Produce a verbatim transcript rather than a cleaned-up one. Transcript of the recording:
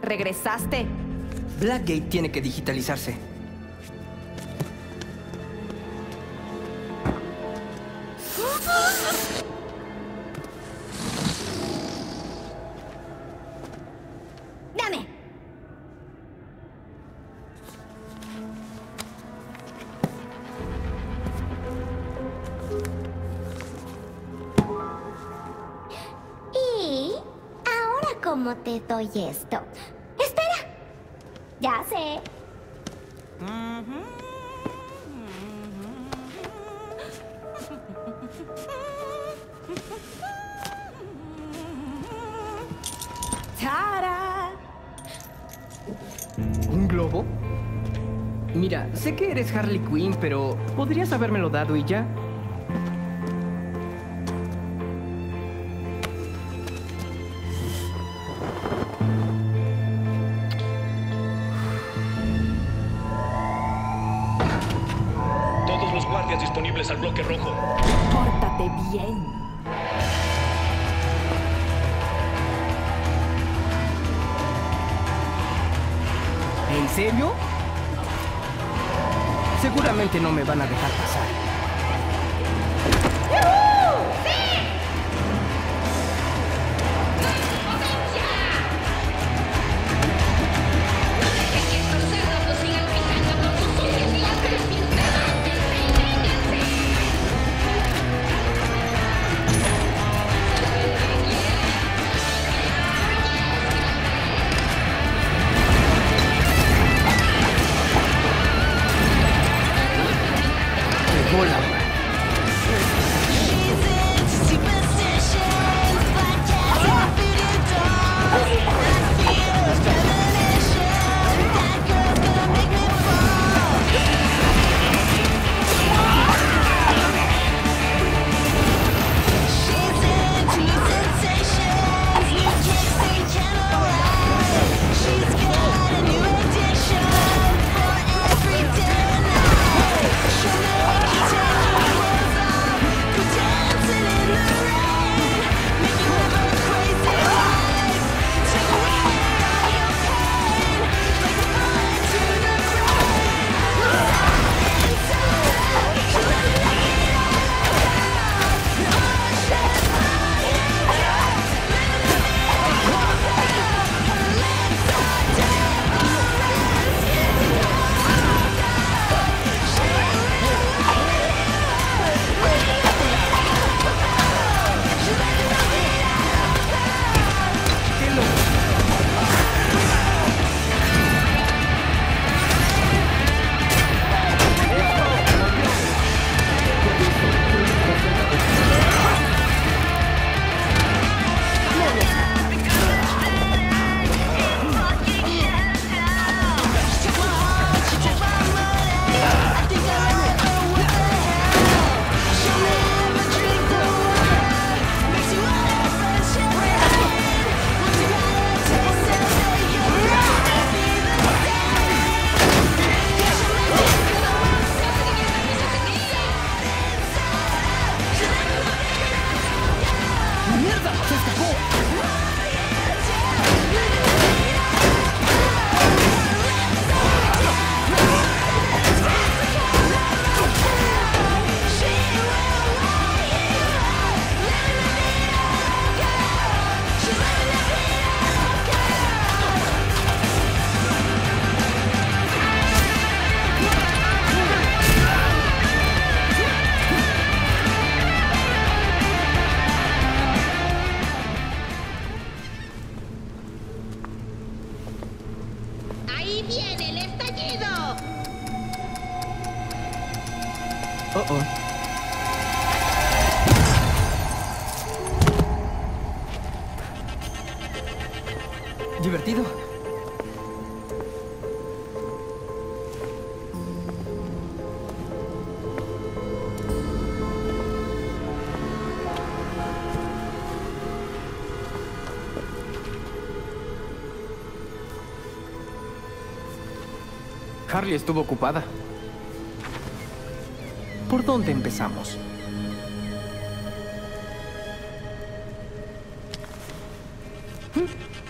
regresaste. Blackgate tiene que digitalizarse. ¡Dame! Y ahora, ¿cómo te doy esto? ¡Espera! Ya sé. ¡Tara! ¿Un globo? Mira, sé que eres Harley Quinn, pero ¿podrías habérmelo dado y ya? Todos los guardias disponibles al bloque rojo. Pórtate bien. ¿En serio? Seguramente no me van a dejar pasar. Hola. Oh, oh. Divertido. Harley estuvo ocupada. ¿Por dónde empezamos? ¿Mm?